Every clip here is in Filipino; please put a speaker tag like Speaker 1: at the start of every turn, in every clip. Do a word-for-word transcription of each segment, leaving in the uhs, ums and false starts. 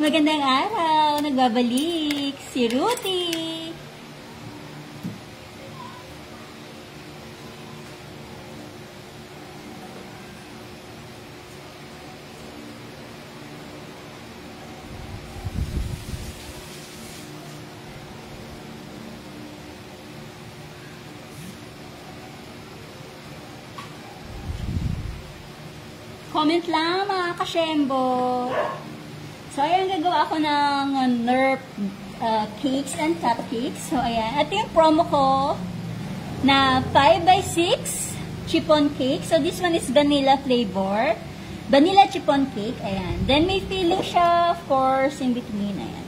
Speaker 1: magandang araw! Nagbabalik si Ruthie! Comment lang mga kasyembo! So, ayan, gagawa ako ng uh, Nerf uh, Cakes and Cupcakes. So, ayan. Ito yung promo ko na five by six chiffon cake. So, this one is vanilla flavor. Vanilla chiffon cake. Ayan. Then, may filling siya, of course, in between. Ayan.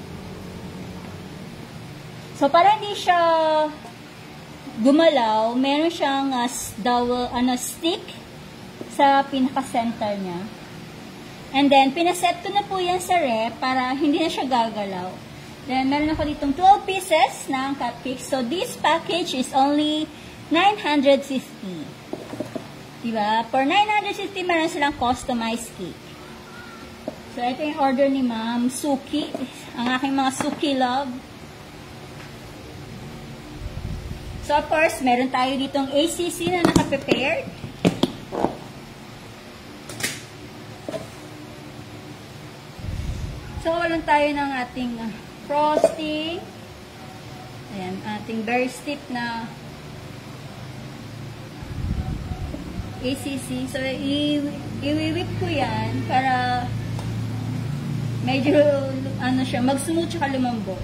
Speaker 1: So, para hindi siya gumalaw, meron siyang uh, dowel, ano, stick sa pinaka-center niya. And then, pinaset ko na po yan sa rep para hindi na siya gagalaw. Then, meron ako ditong twelve pieces ng cupcakes. So, this package is only nine hundred fifty. Diba? For nine hundred fifty, meron silang customized cake. So, ito yung order ni Ma'am Suki. Ang aking mga Suki love. So, of course, meron tayo ditong A C C na nakaprepared. So, walang tayo ng ating uh, frosting. Ayan, ating very stiff na A C C. So, i-whip ko yan para medyo, ano siya, mag-smooth tsaka lumambot.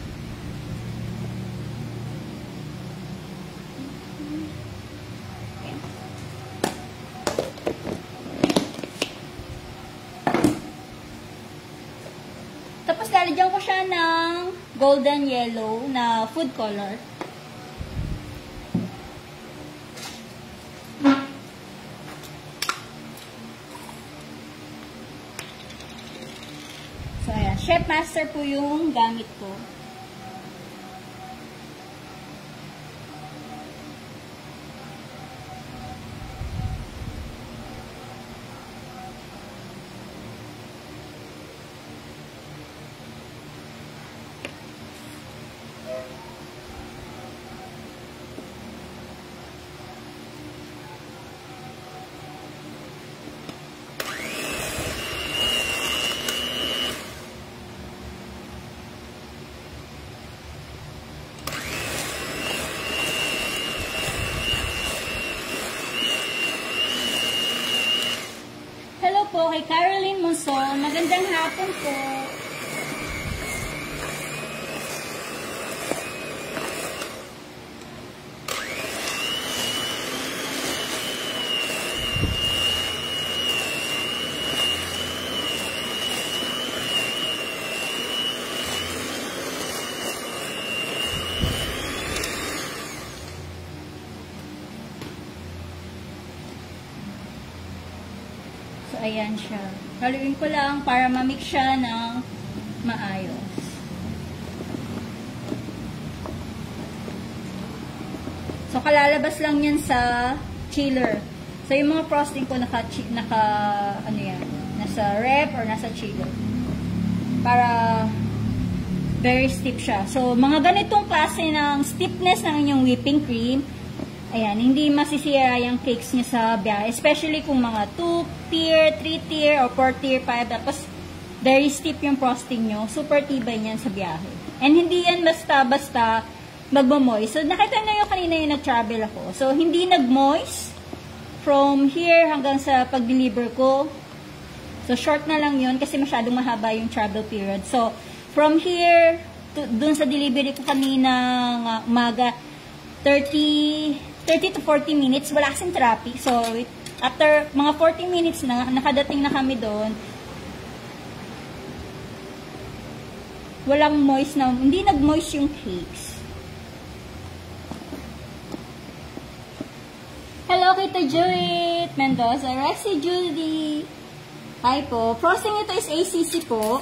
Speaker 1: Tapos, lalagyan ko siya ng golden yellow na food color. So, ayan. Chef Master po yung gamit ko. Po kay Caroline Monson. Magandang hapon po. So, ayan siya. Haluin ko lang para ma-mix siya ng maayos. So, kalalabas lang yan sa chiller. So, yung mga frosting ko naka, naka ano yan, nasa rep or nasa chiller. Para very stiff siya. So, mga ganitong klase ng stiffness ng inyong whipping cream, ayan, hindi masisira yung cakes niya sa biyahe. Especially kung mga two tier, three tier, or four tier, five. Tapos, very stiff yung frosting nyo. Super tibay niyan sa biyahe. And hindi yan basta-basta magmamoist. So, nakita nyo yung kanina yung nag-travel ako. So, hindi nag-moist from here hanggang sa pag-deliver ko. So, short na lang yun kasi masyadong mahaba yung travel period. So, from here, to, dun sa delivery ko kanina ng umaga, thirty to forty minutes, wala kasing traffic. So, after mga forty minutes na, nakadating na kami doon, walang moist na, hindi nag-moist yung cakes. Hello, Kita Judith Mendoza. Rexy Judy. Hi po. Frosting ito is A C C po.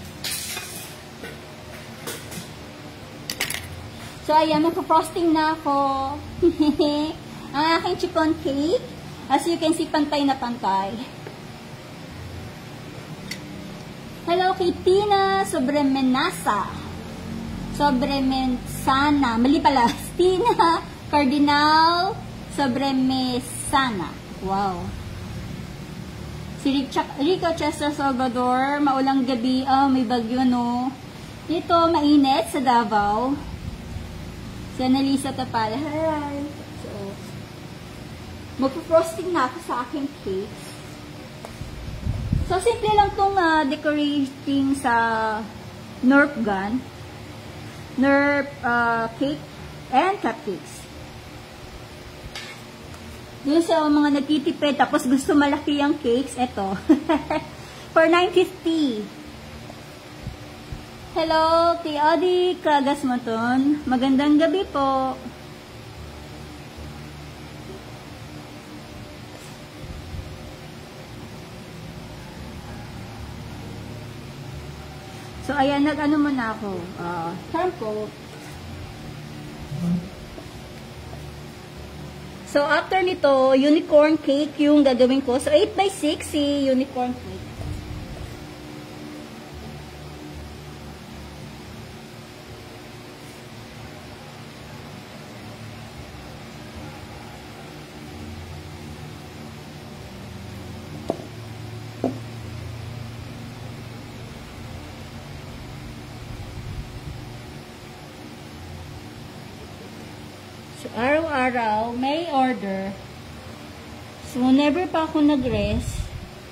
Speaker 1: So, ayan, magpa-frosting na ako. Ang aking chiffon cake. As you can see, pantay na pantay. Hello kay Tina Sobremenasa. Sobremensana. Mali pala. Tina Cardinal Sobremesana. Wow. Si Rico Chester Salvador. Maulang gabi. Oh, may bagyo, no? Ito, mainit sa Davao. Si Annalisa Tapal. Hi. So, magpo-frosting na ako sa aking cakes. So, simple lang itong uh, decorating sa Nerf gun, Nerf uh, cake, and cupcakes. Doon sa mga nagtitipid, tapos gusto malaki yung cakes, eto. For nine fifty. Hello, kay Adi Kagasmaton. Magandang gabi po. So, ayan, nag-ano muna ako. Uh, charm coat. So, after nito, unicorn cake yung gagawin ko. So, eight by six si unicorn cake. Araw-araw, may order. So, never pa ako nag-rest.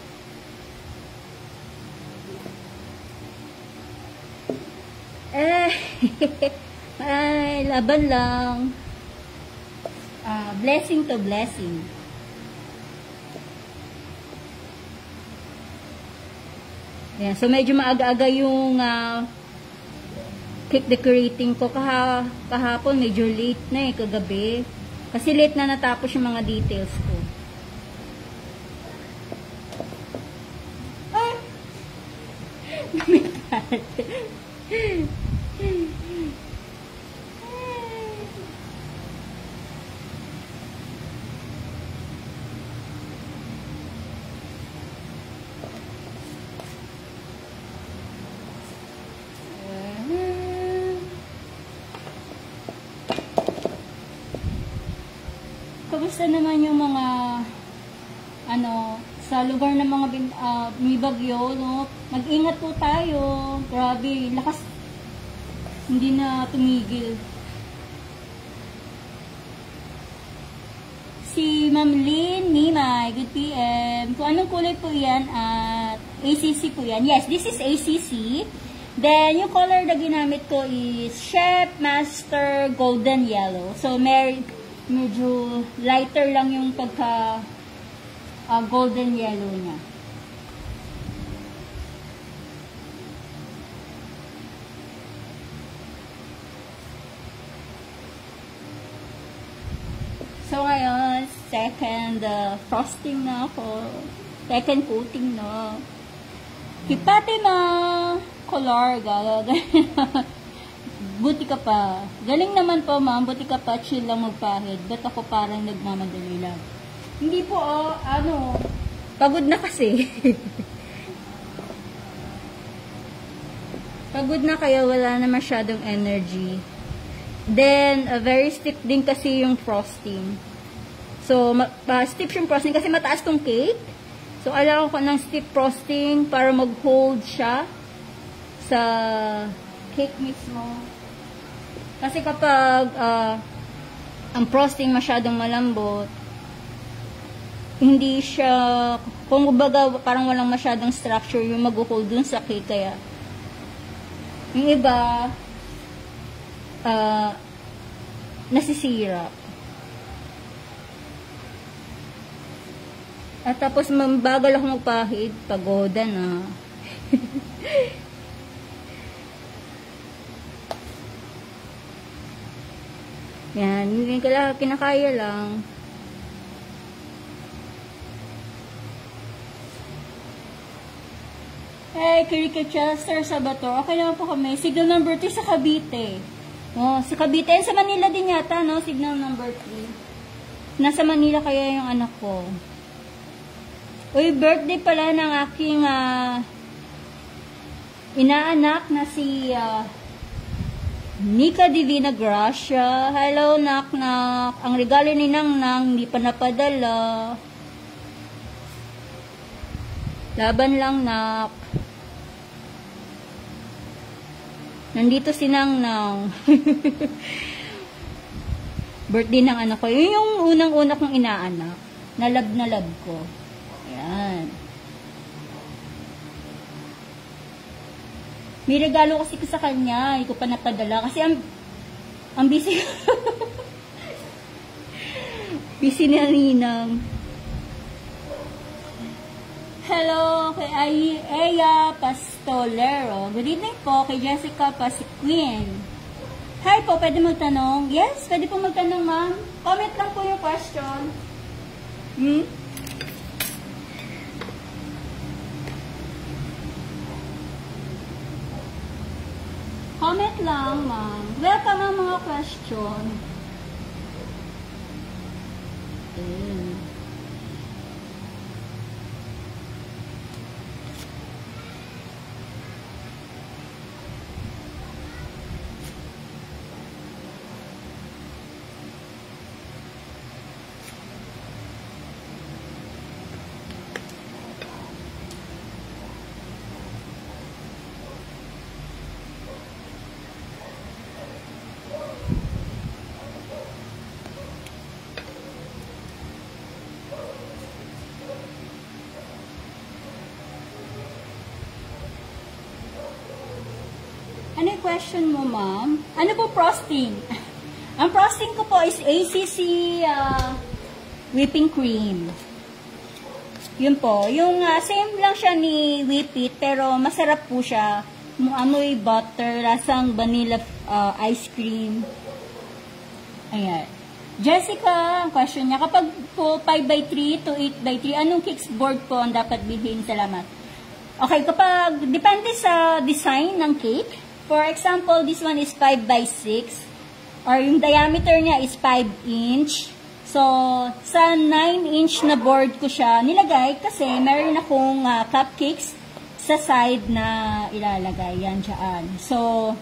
Speaker 1: Eh, ay, laban lang. Uh, blessing to blessing. Yeah, so, medyo maaga-aga yung uh, cake decorating ko. Kaha, kahapon medyo late na eh, kagabi. Kasi late na natapos yung mga details ko. Ay! Kamusta naman yung mga ano sa lugar ng mga uh, may bagyo, no? Mag-ingat po tayo. Grabe, lakas. Hindi na tumigil. Si Ma'am Lynn Nimay, good P M. Kung anong kulay po yan at A C C po yan. Yes, this is A C C. Then, yung color na ginamit ko is Chef Master Golden Yellow. So, may medyo lighter lang yung pagka uh, golden yellow niya. So ngayon, second uh, frosting na ako. Second coating na. Kipati na color, gaga. Buti ka pa. Galing naman po, ma'am. Buti ka pa. Chill lang magpahid. Ba't ako parang nagmamadali lang? Hindi po, oh, ano, pagod na kasi. Pagod na kaya wala na masyadong energy. Then, uh, very stiff din kasi yung frosting. So, uh, stiff yung frosting kasi mataas tong cake. So, alam ko ng stiff frosting para mag-hold siya sa cake mismo. Kasi kapag uh, ang frosting masyadong malambot, hindi siya, kung baga parang walang masyadong structure yung mag-hold dun sa cake. Kaya yung iba uh, nasisira. At tapos bagal ako magpahid, pagoda na. Yan, hindi ko lang kinakaya lang. Hey, Kirika Chester Sabato. Okay naman po kami. Signal number three sa Cavite. Oh, sa Cavite. Sa Manila din yata, no? Signal number three. Nasa Manila kaya yung anak ko. Uy, birthday pala ng aking uh, inaanak na si uh, Nika Divina Gracia. Hello, nak-nak. Ang regalo ni Nang-Nang, hindi pa napadala. Laban lang, nak. Nandito si Nang-Nang. Birthday ng anak ko. Yun yung unang-una kong inaanak. Nalab na lab ko. Ayan. May regalo kasi ko sa kanya. Hindi ko pa napadala. Kasi ang, ang busy. Busy na Ninang. Hello kay Aya Pastolero. Good evening po kay Jessica Pasiquin. Hi po, pwede magtanong? Yes, pwede po magtanong, ma'am. Comment lang po yung question. Hmm? Comment lang, ma'am. Welcome ang mga question. Mm. Ano yung question mo, ma'am? Ano po frosting? Ang frosting ko po is A C C uh, whipping cream. Yun po. Yung uh, same lang siya ni Whippit, pero masarap po siya. Amoy butter, lasang vanilla uh, ice cream. Ayan. Jessica, ang question niya, kapag po five by three to eight by three, anong cakes board po ang dapat bilhin? Salamat. Okay, kapag depende sa design ng cake, for example, this one is five by six or yung diameter niya is five inch. So, sa nine inch na board ko siya nilagay kasi meron akong uh, cupcakes sa side na ilalagay. Yan dyan. So,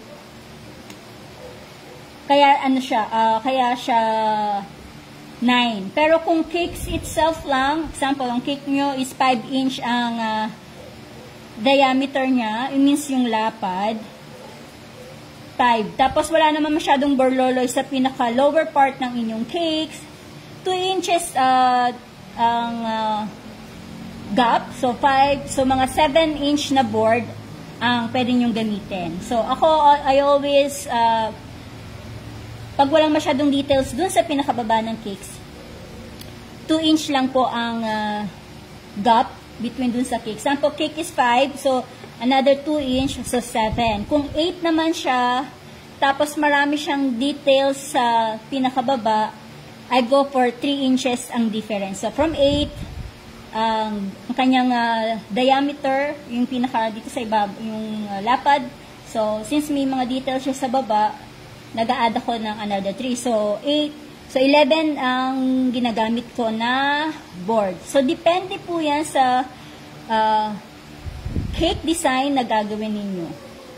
Speaker 1: kaya ano siya, uh, kaya siya nine. Pero kung cakes itself lang, example, ang cake nyo is five inch ang uh, diameter niya, it means yung lapad, five. Tapos wala naman masyadong borloloy sa pinaka lower part ng inyong cakes. two inches uh, ang uh, gap. So five, so mga seven inch na board ang pwede nyong gamitin. So ako, I always uh, pag walang masyadong details dun sa pinakababa ng cakes, two inch lang po ang uh, gap between dun sa cake. Sample cake is five, so another two inch, so seven. Kung eight naman siya, tapos marami siyang details sa pinakababa, I go for three inches ang difference. So from eight, um, ang kanyang uh, diameter, yung pinaka dito sa ibaba, yung uh, lapad. So since may mga details siya sa baba, nag-a-add ako ng another three. So eight, so eleven ang ginagamit ko na board. So depende po yan sa uh, cake design na gagawin ninyo.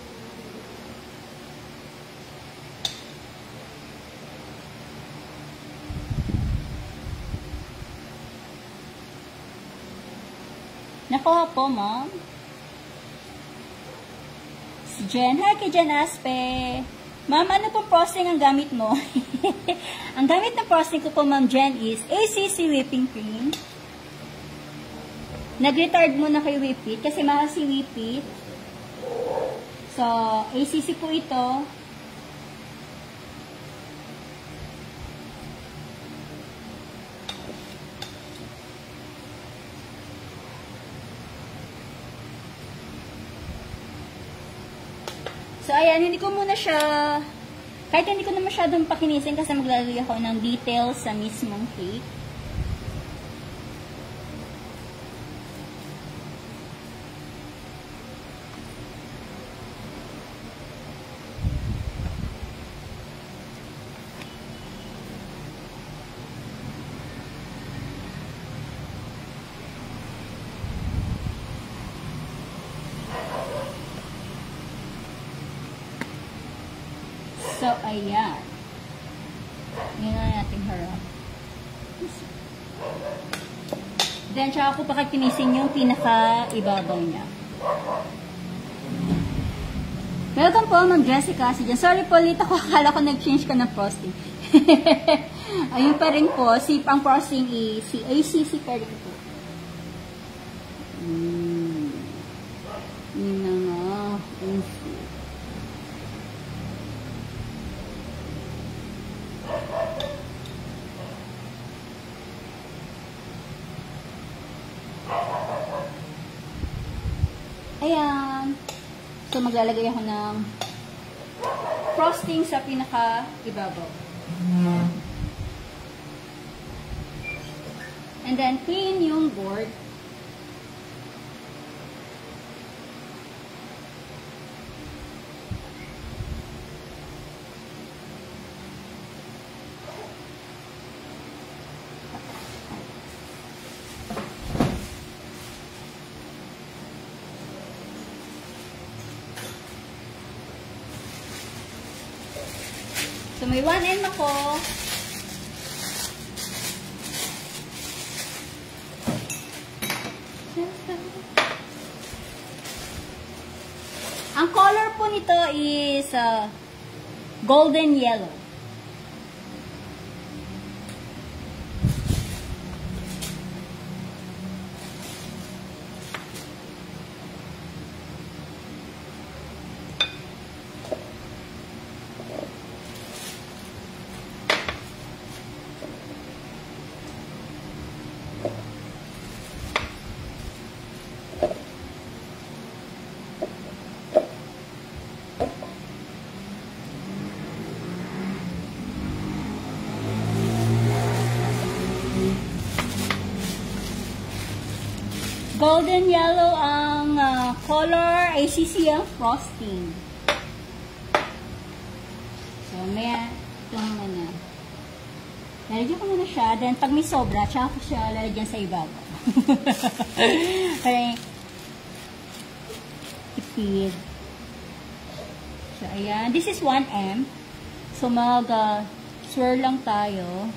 Speaker 1: Nakuha po, ma'am. Si Jen. Hi kay Jen Aspe. Ma'am, ano po frosting ang gamit mo? Ang gamit ng frosting ko po, ma'am Jen, is A C C whipping cream. Nag-retard muna kay Whippit kasi mahal si Whippit. So, A C C po ito. So, ayan, hindi ko muna siya, kahit hindi ko na masyadong pakinisin kasi maglalagay ako ng details sa mismong cake. So, ayan. Ngayon na natin harap. Then, tsaka ko pakatinisin yung pinaka-ibabaw niya. Welcome po, Ma'am Jessica. Si Jan. Sorry po, lito ko. Akala ko nag-change ka ng frosting. Ayun pa rin po. Si, ang frosting is si A C C pa rin po. Hmm. Yun na nga. A C. Ayan. So, maglalagay ako ng frosting sa pinaka-ibabaw. And then, clean yung board. So, may one end ako. Ang color po nito is uh, golden yellow. Golden yellow ang uh, color, A C C ang frosting. So, may ito naman na. Lalagyan ko muna siya. Then, pag may sobra, tsaka ko siya lalagyan sa ibabaw. Para tipid. So, ayan. This is one M. So, mag-swirl uh, lang tayo.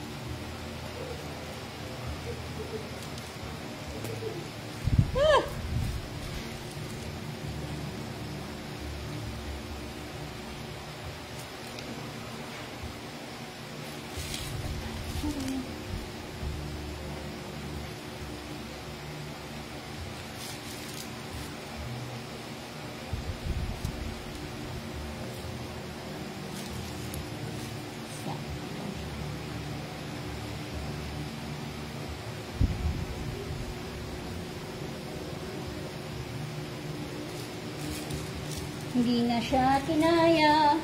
Speaker 1: Hindi na siya kinaya.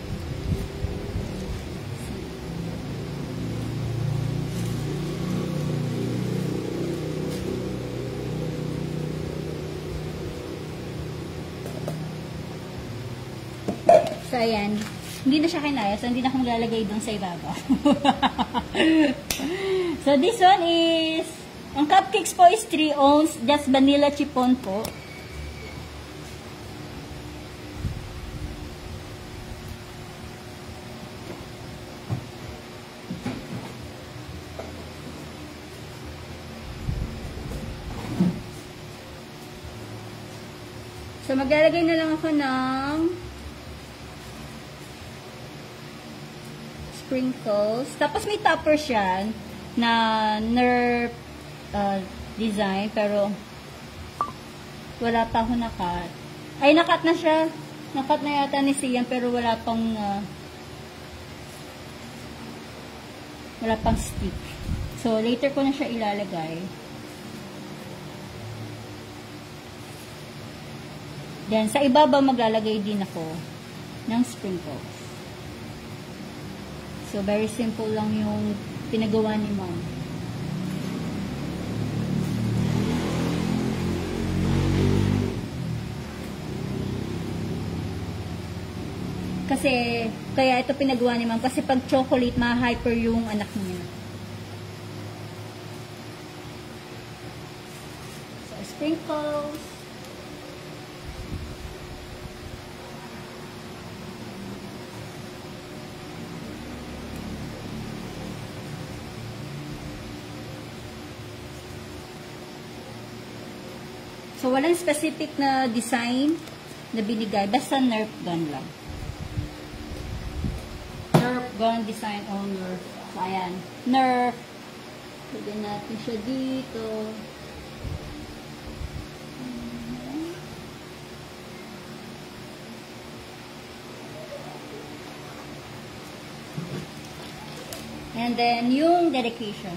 Speaker 1: So, ayan. Hindi na siya kinaya. So, hindi na akong lalagay doon sa ibabaw. So, this one is, ang cupcakes po is three ounce. Just vanilla chiffon po. So, maglalagay na lang ako ng sprinkles. Tapos, may topper siya na Nerf uh, design. Pero, wala pa ako nakat. Ay, nakat na siya. Nakat na yata ni Sian, pero wala pang uh, wala pang stick. So, later ko na siya ilalagay. Then, sa ibabaw maglalagay din ako ng sprinkles. So, very simple lang yung pinagawa ni Mom. Kasi, kaya ito pinagawa ni Mom. Kasi pag chocolate, ma-hyper yung anak niya. So, sprinkles. So, walang specific na design na binigay. Basta Nerf gun lang. Nerf gun design owner. So, ayan. Nerf. Pwede natin siya dito. And then, yung dedication.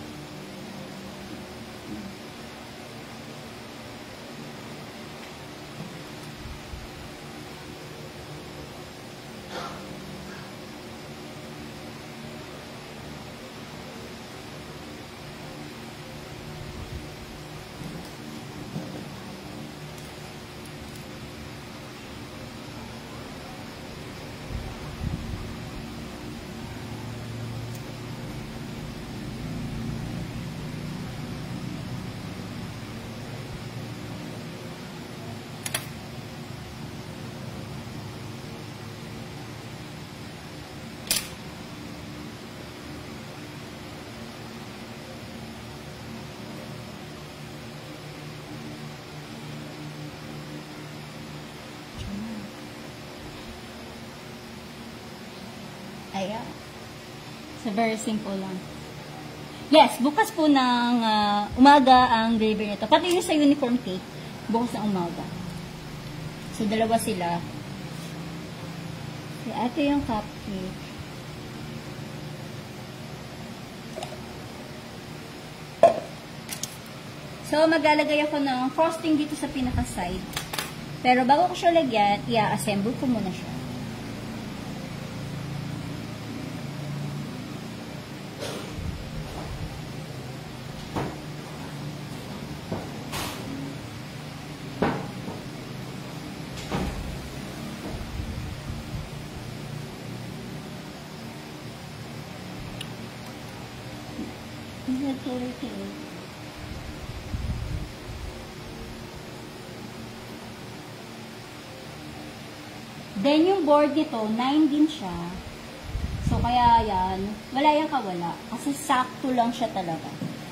Speaker 1: Ayan. So, very simple lang. Yes, bukas po ng uh, umaga ang delivery nito. Pati yung sa uniform cake, bukas ng umaga. So, dalawa sila. So, ito yung cupcake. So, maglalagay ako ng frosting dito sa pinaka-side. Pero bago ko siya lagyan, i-assemble ko muna siya. Then, yung board nito, nine din siya. So, kaya yan, wala yung kawala. Kasi sakto lang siya talaga.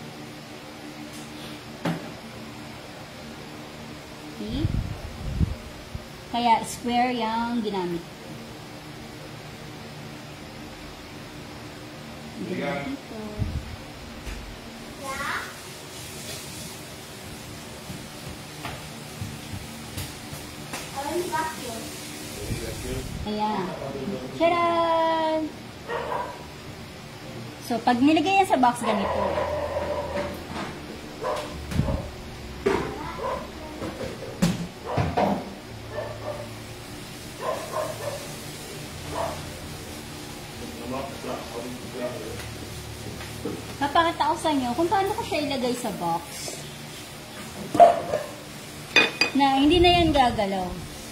Speaker 1: See? Kaya, square yung ginamit. Ginamit dito. Ayan. Tcharan! So, pag nilagay yan sa box, ganito. Papakita ko sa inyo kung paano ko siya ilagay sa box. Na hindi na yan gagalaw.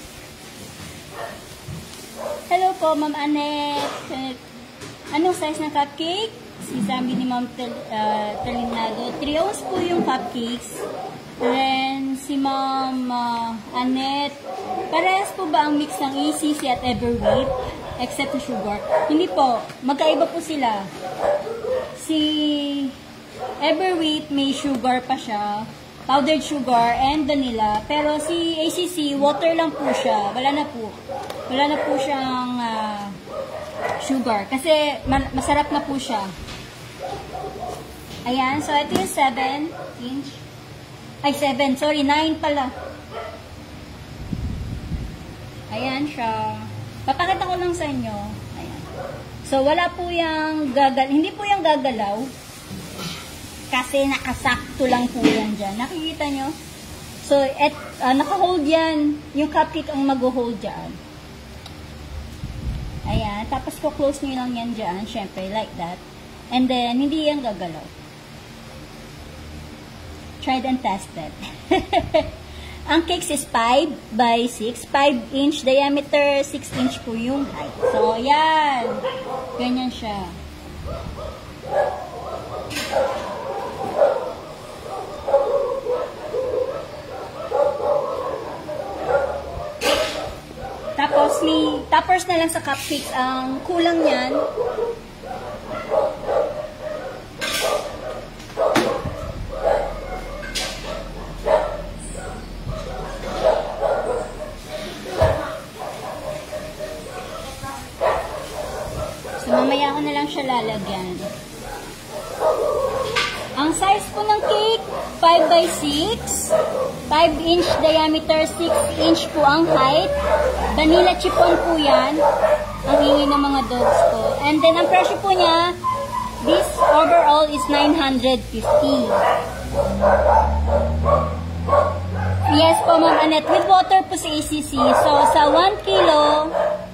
Speaker 1: Hello po, Ma'am Annette. Anong size ng cupcake? Sabi ni Ma'am uh, Talinado. three ounce po yung cupcakes. Then, si Ma'am uh, Annette. Parehas po ba ang mix ng A C C at Everweight? Except the sugar? Hindi po. Magkaiba po sila. Si Everweight may sugar pa siya. Powdered sugar and vanilla. Pero si A C C, water lang po siya. Wala na po. Wala na po siyang uh, sugar. Kasi masarap na po siya. Ayan. So, ito yung seven inch. Ay, seven. Sorry, nine pala. Ayan siya. Papakita ko lang sa inyo. Ayan. So, wala po yung gagal. Hindi po yung gagalaw. Kasi nakasakto lang po yan dyan. Nakikita nyo? So, et, uh, naka-hold yan. Yung cupcake ang mag-hold dyan. Ayan. Tapos, ko-close nyo lang yan dyan. Siyempre, like that. And then, hindi yan gagalaw. Tried and tested. Ang cakes is five by six. five inch diameter, six inch po yung height. So, yan. Ganyan siya. Tapos, may toppers na lang sa cupcakes. Ang kulang niyan, size po ng cake, five by six. five inch diameter, six inch po ang height. Vanilla chiffon po yan. Ang ingay ng mga dogs ko. And then, ang presyo po niya, this overall is nine hundred fifty. Yes po, Ma'am Annette. With water po sa A C C. So, sa one kilo,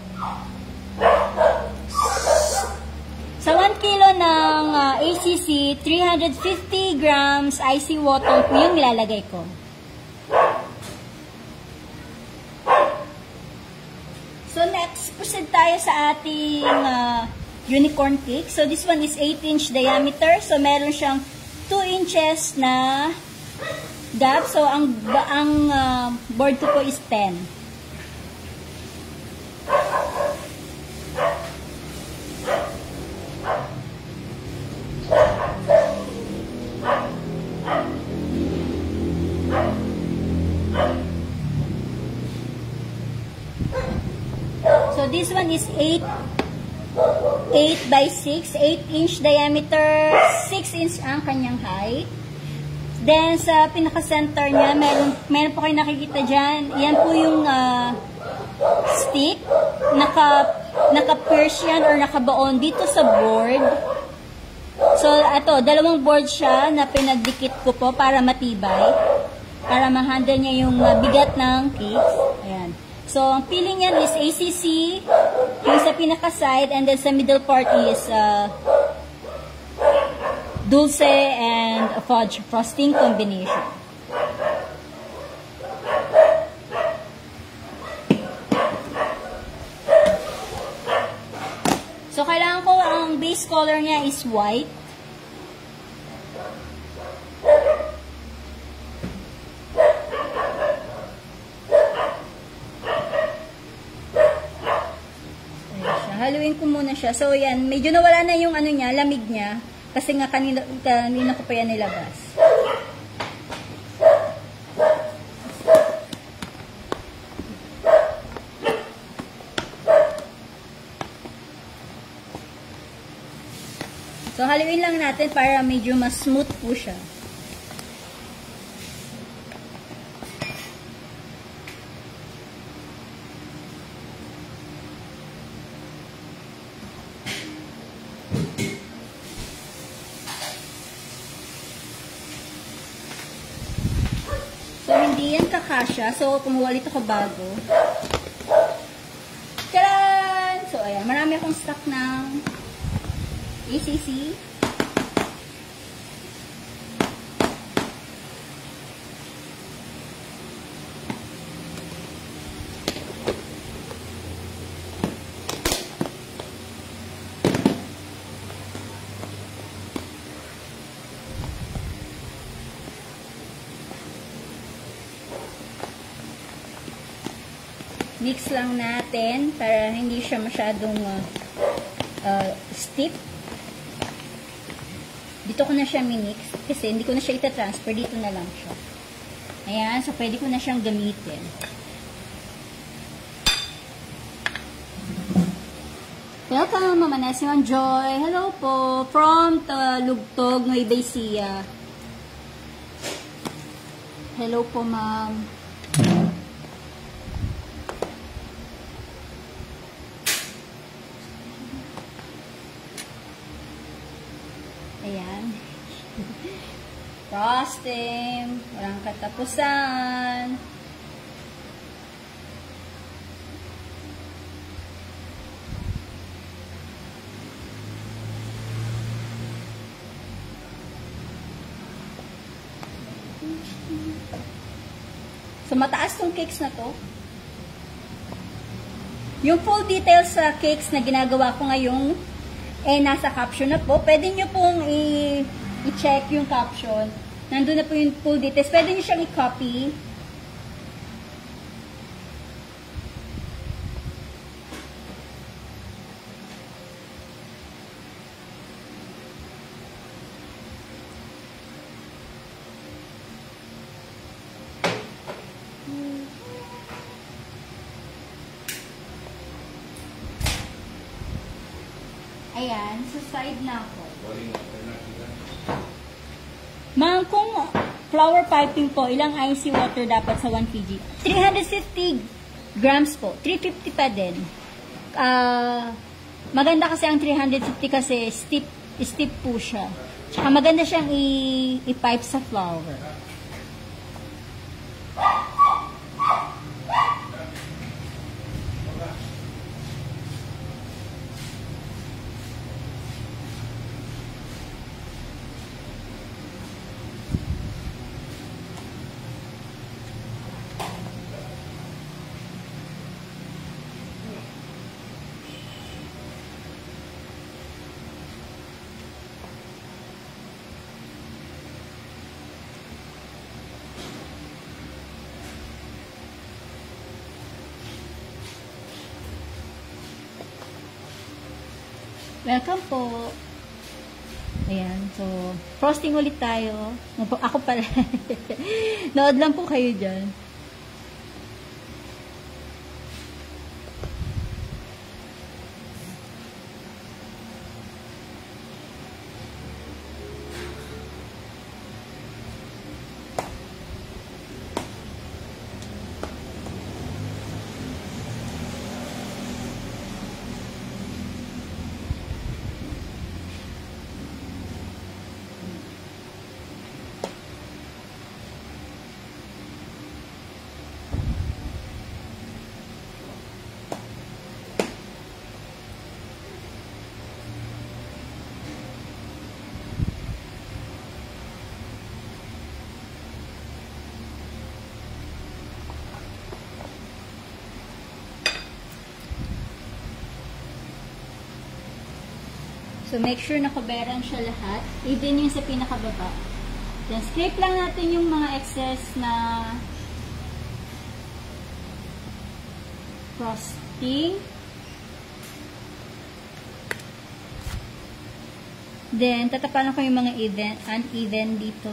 Speaker 1: sa one kilo ng uh, A C C, three hundred fifty grams icy water po yung ilalagay ko. So, next, proceed tayo sa ating uh, unicorn cake. So, this one is eight inch diameter. So, meron siyang two inches na gap. So, ang, ang uh, board ko po is ten. So, this one is eight by six, eight inch diameter, six inch ang kanyang height. Then, sa pinaka-center niya, meron, meron po kayo nakikita dyan. Yan po yung uh, stick. Naka, naka-pierce yan or nakabaon dito sa board. So, ito, dalawang board siya na pinagdikit ko po para matibay. Para ma-handle niya yung uh, bigat ng cakes. Ayan. So, ang feeling yan is A C C, yung sa pinaka-side, and then sa middle part is uh, Dulce and Fudge frosting combination. So, kailangan ko ang base color niya is white. Haluin ko muna siya. So, yan. Medyo nawala na yung ano niya, lamig niya. Kasi nga kanina, kanina ko pa yan nilabas. So, haluin lang natin para medyo mas smooth po siya. So, hindi yan kakasya. So, kumuha ulit ako bago. Tcharan! So, ayan. Marami akong stock ng A C C. Mix lang natin para hindi siya masyadong uh, uh, stiff. Dito ko na siya minix kasi hindi ko na siya itatransfer. Dito na lang siya. Ayan. So, pwede ko na siyang gamitin. Welcome, Mama Nesiman Joy. Hello po. From Lugtog, Nueva Ecija. Hello po, ma'am. Ayan. Frosting. Walang katapusan. So, mataas tong cakes na to. Yung full details sa cakes na ginagawa ko ngayong eh, nasa caption na po. Pwede nyo pong i-check yung caption. Nandun na po yung full details. Pwede nyo siyang i-copy. Ayan, sa side na ako. Ma'am, kung flour piping po, ilang icy water dapat sa one kilogram? three hundred fifty grams po. three fifty pa din. Uh, maganda kasi ang three hundred fifty kasi steep, steep po siya. Tsaka maganda siyang i-pipe sa flour. Welcome po. Ayan. So, frosting ulit tayo. Ako pala. Nood lang po kayo dyan. So, make sure na kabayaran siya lahat. Even yung sa pinakababa. Then, scrape lang natin yung mga excess na frosting. Then, tatapalan ko yung mga even, uneven dito.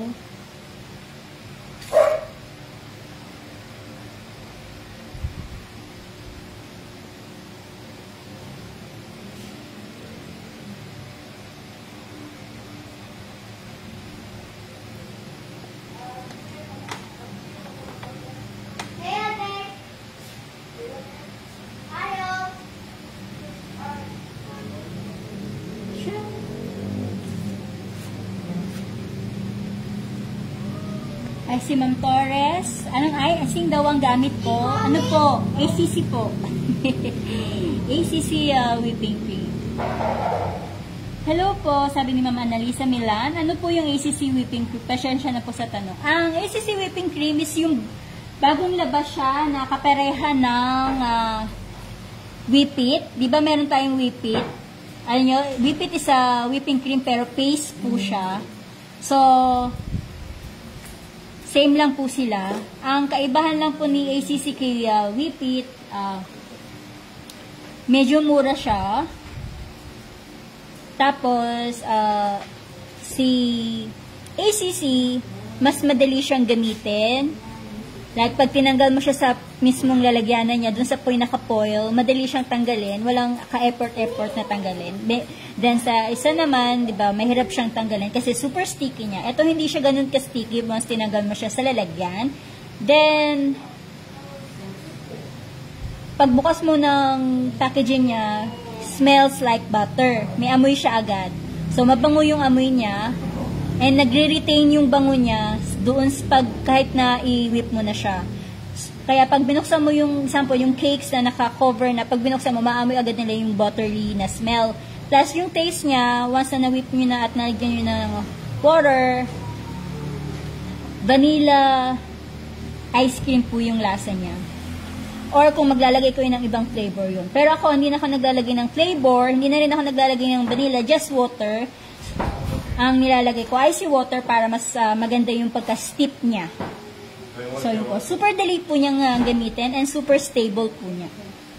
Speaker 1: Ay, si Ma'am Torres. Anong ay? Asing daw ang gamit po. Ano po? A C C po. A C C uh, whipping cream. Hello po, sabi ni Ma'am Annalisa Milan. Ano po yung A C C whipping cream? Pasensya na po sa tanong. Ang A C C whipping cream is yung bagong labas siya na kapareha ng uh, Whip It. Di ba meron tayong Whip It? Alam nyo, Whip It is a whipping cream pero paste po siya. So, same lang po sila. Ang kaibahan lang po ni A C C kay uh, Whip It, uh, medyo mura siya. Tapos, uh, si A C C, mas madali siyang gamitin. Like, pag tinanggal mo siya sa mismong lalagyanan niya, dun sa pinaka-foil, madali siyang tanggalin. Walang ka-effort-effort na tanggalin. Then, sa isa naman, di ba, mahirap siyang tanggalin kasi super sticky niya. Ito, hindi siya ganun ka-sticky once tinanggal mo siya sa lalagyan. Then, pagbukas mo ng packaging niya, smells like butter. May amoy siya agad. So, mabango yung amoy niya. And nagre-retain yung bango niya doon pag kahit na i-whip mo na siya. Kaya pag binuksan mo yung, example, yung cakes na naka-cover na, pag binuksan mo, maamoy agad nila yung buttery na smell. Plus yung taste niya, once na na-whip nyo na at nalagyan nyo na ng water, vanilla ice cream po yung lasa niya. Or kung maglalagay ko yun ng ibang flavor yun. Pero ako, hindi na ako naglalagay ng flavor, hindi na rin ako naglalagay ng vanilla, just water. Ang nilalagay ko, icy water para mas uh, maganda yung pagka-steep niya. So, yun po. Super dali po niyang uh, gamitin and super stable po niya.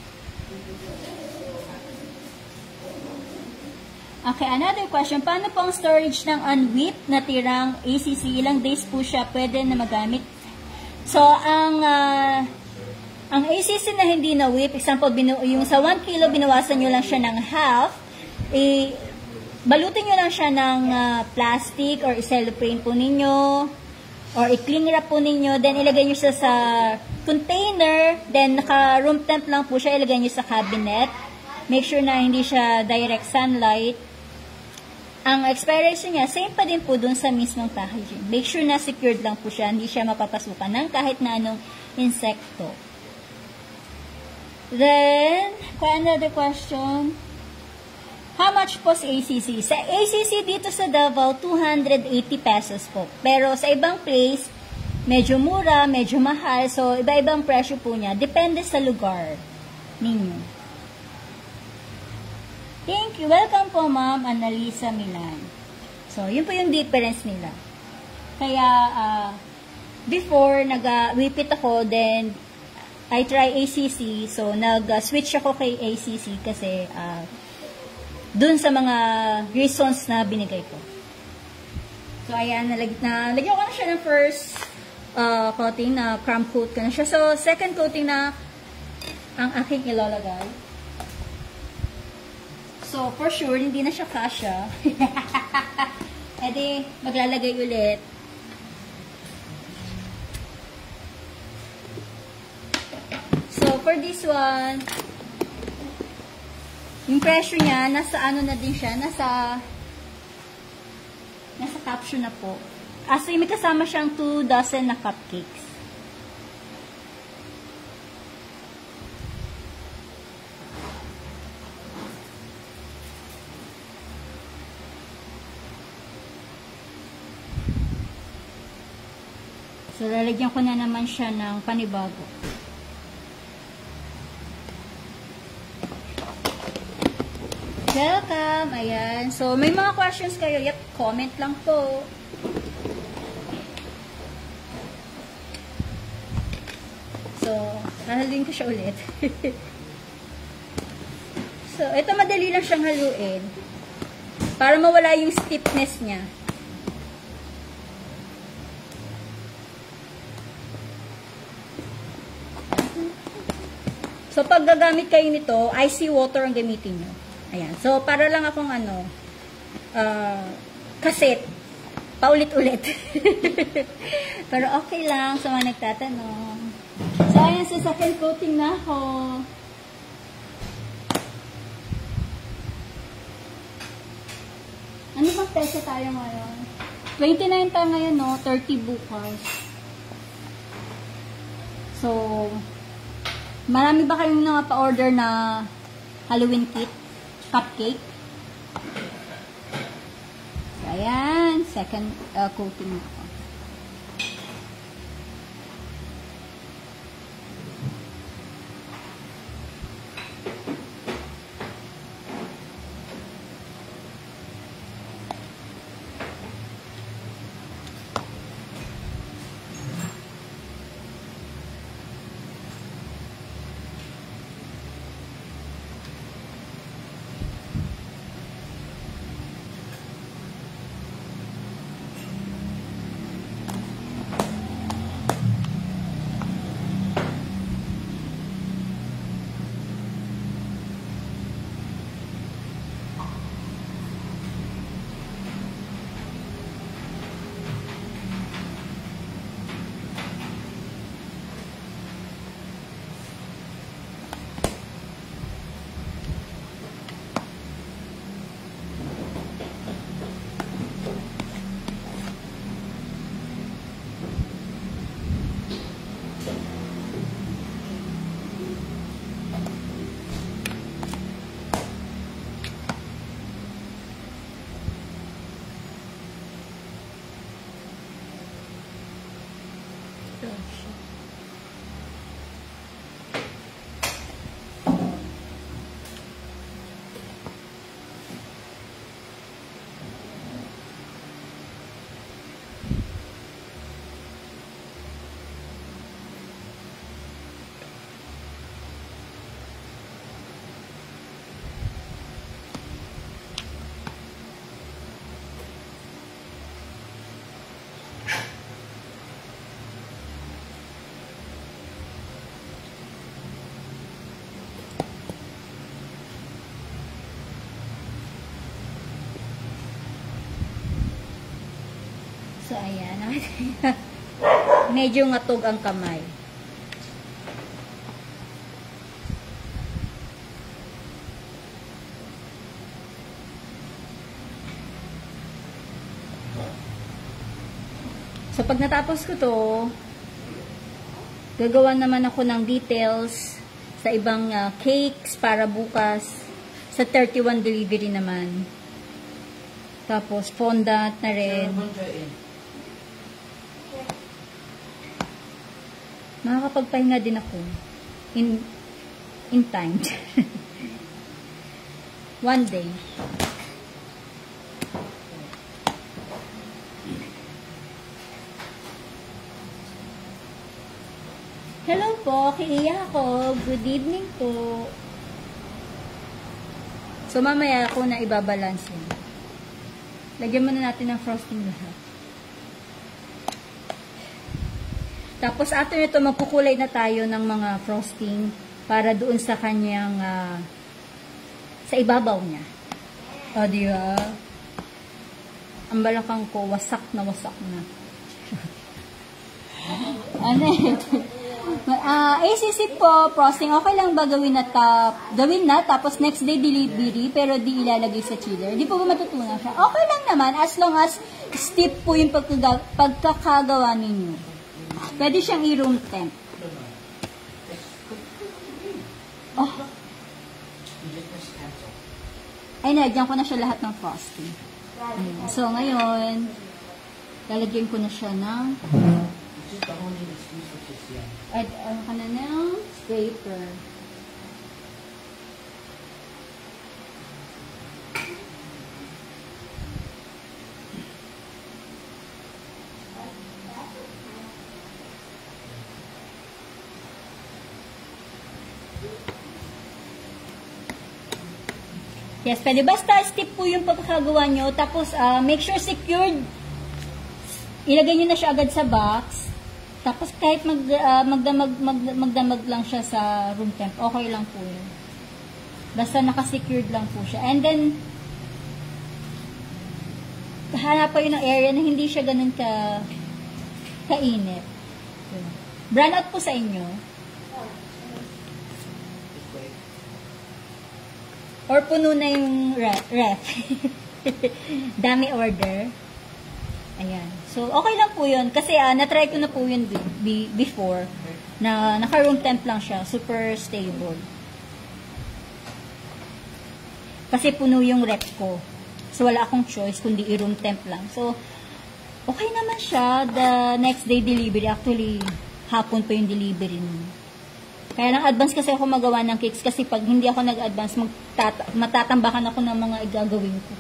Speaker 1: Okay, another question. Paano po ang storage ng unwhipped na tirang A C C? Ilang days po siya pwede na magamit? So, ang uh, ang A C C na hindi na whip, example, binu yung sa one kilo, binawasan nyo lang siya ng half, eh, balutin nyo lang siya ng uh, plastic or cellophane po ninyo or i-cling wrap po ninyo, then ilagay nyo siya sa container, then naka room temp lang po siya, ilagay nyo sa cabinet. Make sure na hindi siya direct sunlight. Ang expiration niya, same pa din po dun sa mismong packaging. Make sure na secured lang po siya, hindi siya mapapasukan ng kahit na anong insekto. Then, another question. How much po sa A C C? Sa A C C dito sa Davao, two hundred eighty pesos po. Pero sa ibang place, medyo mura, medyo mahal. So, iba-ibang presyo po niya. Depende sa lugar ninyo. Thank you. Welcome po, Ma'am Annalisa Milan. So, yun po yung difference nila. Kaya, uh, before, nag-repeat ako, then, I try A C C. So, nag-switch ako kay A C C kasi, uh, dun sa mga reasons na binigay ko. So, ayan, nalag na, lagyan ko na siya ng first uh, coating na crumb coat ko na siya. So, second coating na ang aking ilalagay. So, for sure, hindi na siya kasha. E di, maglalagay ulit. So, for this one, yung presyo niya, nasa ano na din siya, nasa, nasa caption na po. As in, may kasama siyang two dozen na cupcakes. So, lalagyan ko na naman siya ng panibago. Welcome! Ayan. So, may mga questions kayo. Yep, comment lang po. So, hahaluin ko siya ulit. So, ito madali lang siyang haluin. Para mawala yung stiffness niya. So, pag gagamit kayo nito, icy water ang gamitin nyo. Ayan. So, para lang akong ano, uh, kaset. Paulit-ulit. Pero okay lang sa mga nagtatanong. So, ayan, sa second coating na ako. Ano bang peso tayo ngayon? twenty-nine tayo ngayon, no? thirty bukas. So, marami ba kayong mga pa-order na Halloween kit? Cupcake? So, ayan. Second uh, coating ako. ayan. Medyo ngatog ang kamay. So, pag natapos ko to, gagawa naman ako ng details sa ibang uh, cakes para bukas sa thirty-one delivery naman. Tapos, fondant na rin. Makakapagpahinga din ako. In, in time. One day. Hello po, Kiya ako. Good evening po. So, mamaya ako na ibabalance yun. Lagyan muna natin ng frosting lahat. Tapos, after ito, magkukulay na tayo ng mga frosting para doon sa kanyang, uh, sa ibabaw niya. O, diba? Ang balakang ko, wasak na wasak na. Ano ito? Uh, A C C po, frosting, okay lang ba gawin na, tap, gawin na, tapos next day delivery, pero di ilalagay sa chiller? Di po ba matutunan siya? Okay lang naman, as long as stiff po yung pagkaga, pagkakagawa ninyo. Pwede siyang i-room temp. Oh. Ay, nalagyan ko na siya lahat ng frosting. Ayan. So, ngayon, lalagyan ko na siya ng at ano ka na ng scraper. Yes, pwede. Basta stiff po yung pagkakagawa nyo. Tapos, uh, make sure secured. Ilagay nyo na siya agad sa box. Tapos kahit mag, uh, magdamag, mag, magdamag lang siya sa room temp, okay lang po yun. Basta naka-secured lang po siya. And then, hanap pa yun ng area na hindi siya ganun ka kainit. Brand out po sa inyo. Or puno na yung ref. ref. Dami order. Ayan. So, okay lang po yun. Kasi, uh, na-try ko na po yun before. Na naka-room temp lang siya. Super stable. Kasi puno yung rep ko. So, wala akong choice kundi i-room temp lang. So, okay naman siya. The next day delivery. Actually, hapon pa yung delivery niya. Kaya lang advance kasi ako magawa ng cakes. Kasi pag hindi ako nag-advance, matatambakan ako ng mga igagawin ko.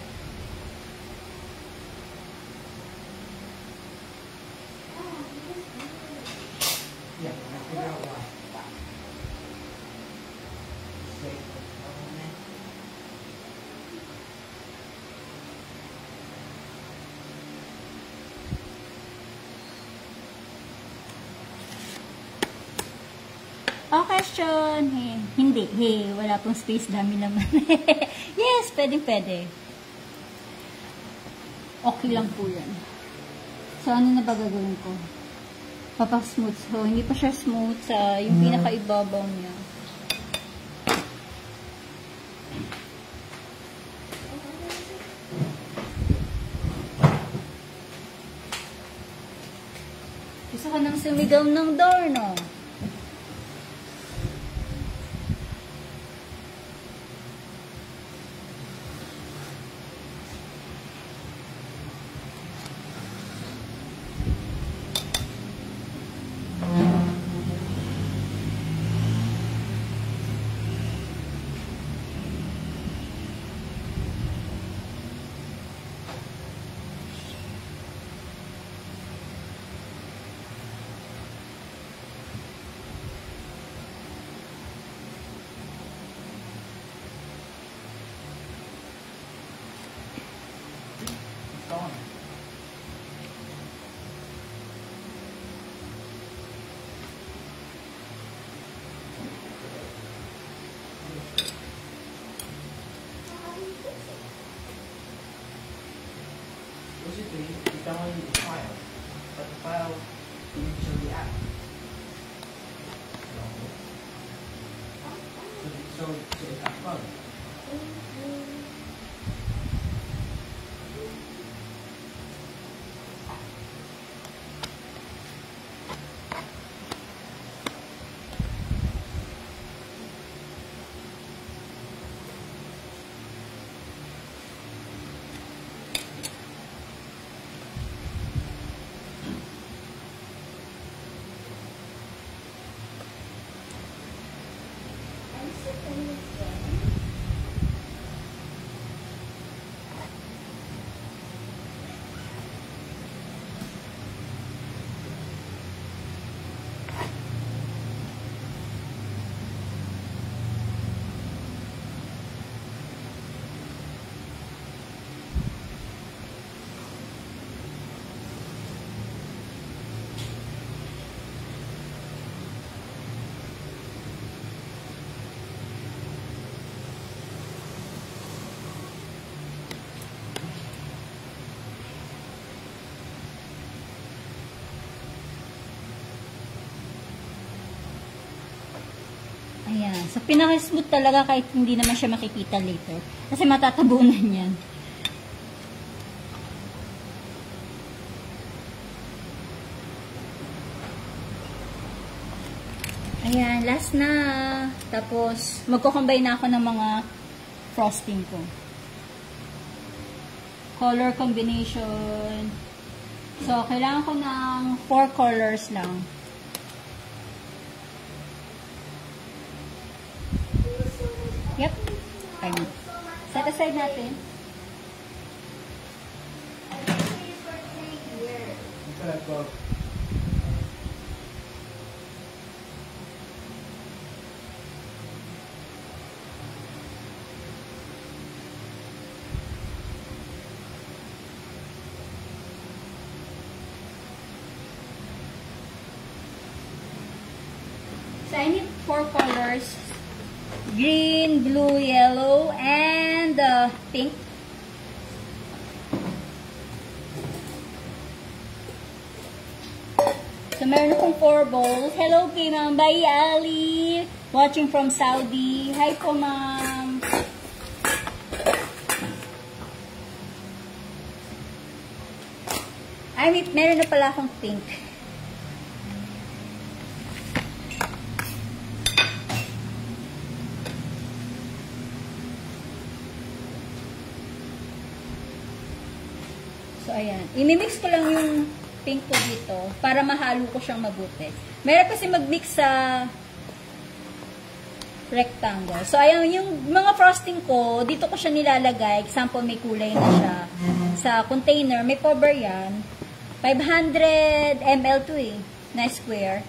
Speaker 1: Oh, question. Hey, hindi. Hey, wala pong space. Dami naman. Yes, pwede, pwede. Okay lang po yan. So, ano na ba gagawin ko? Papasmooth. So, hindi pa siya smooth sa yung pinaka-ibabaw niya. Gusto ko nang sumigaw ng door, no?
Speaker 2: Well, usually act. So, so, so it's a fun.
Speaker 1: Ayan. So, pinaka-smooth talaga kahit hindi naman siya makikita later. Kasi matatabunan yan. Ayan. Last na. Tapos, magko-combine na ako ng mga frosting ko. Color combination. So, kailangan ko ng four colors lang. Yep. Ayun. Set aside natin. So, I need four colors. Green, blue, yellow, and uh, pink. So, meron akong four bowls. Hello kay Ma'am Bai Ali, watching from Saudi. Hi po, Ma'am. Ay, may, meron na pala akong pink. So, ayan. Imimix ko lang yung pink ko dito para mahalo ko siyang mabuti. Meron kasi mag-mix sa rectangle. So, ayan, yung mga frosting ko, dito ko siya nilalagay. Example, may kulay na siya. Sa container, may cover yan. five hundred milliliters to eh, na square.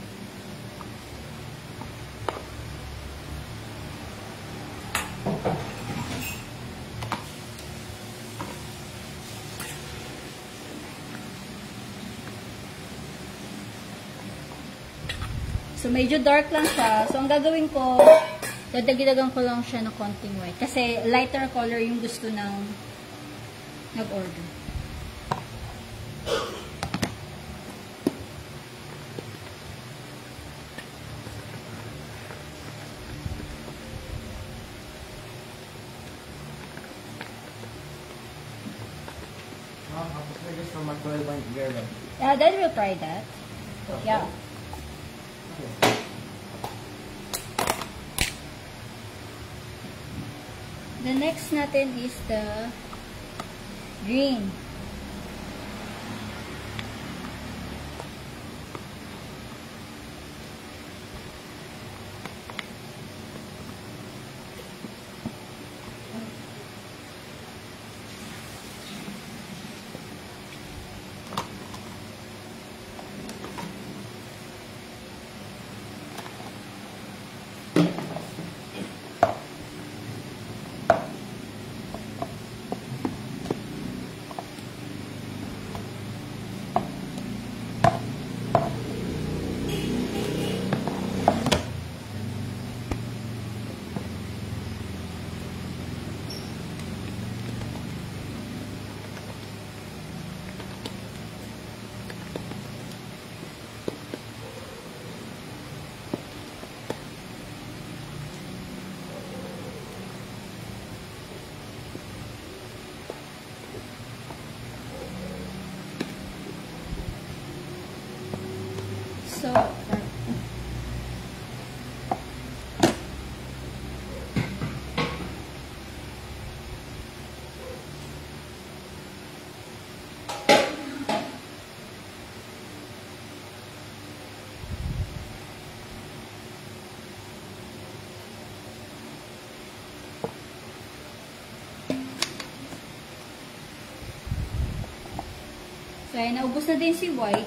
Speaker 1: So, medyo dark lang siya. So, ang gagawin ko, dadagdagan ko lang siya ng konting white. Kasi, lighter color yung gusto ng nag-order. Yeah, then we'll try that. Yeah. The next natin is the green. So, kaya naubos na din si white.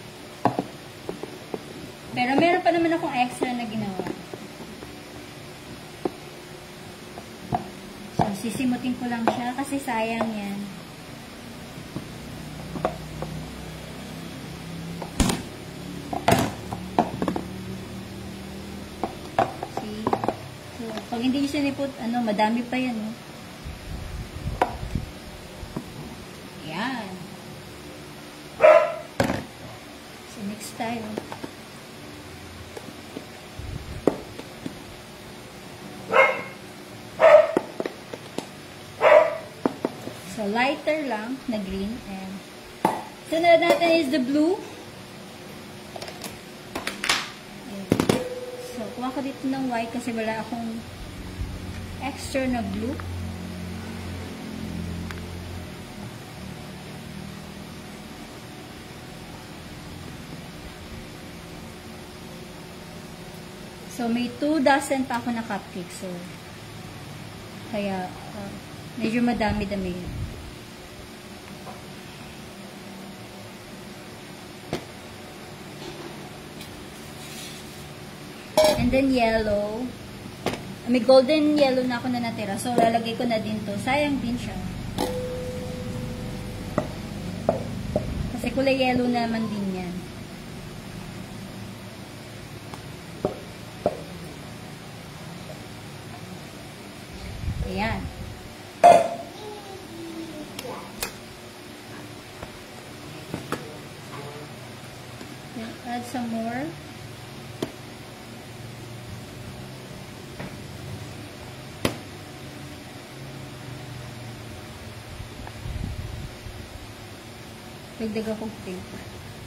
Speaker 1: Pero meron pa naman akong extra na ginawa. So, sisimutin ko lang siya kasi sayang yan. See? So, pag hindi nyo sinipot, ano, madami pa yan. No? Yan. Mix tayo. So, lighter lang na green. And sunod natin is the blue. Ayan. So, kuha ko dito ng white kasi wala akong extra na blue. So, may two dozen pa ako na cupcakes. So, kaya, uh, medyo madami-dami. And then, yellow. May golden yellow na ako na natira. So, lalagay ko na din to. Sayang din siya. Kasi kulay yellow naman din yan. Ayan. Add some more. Dagdag akong paper.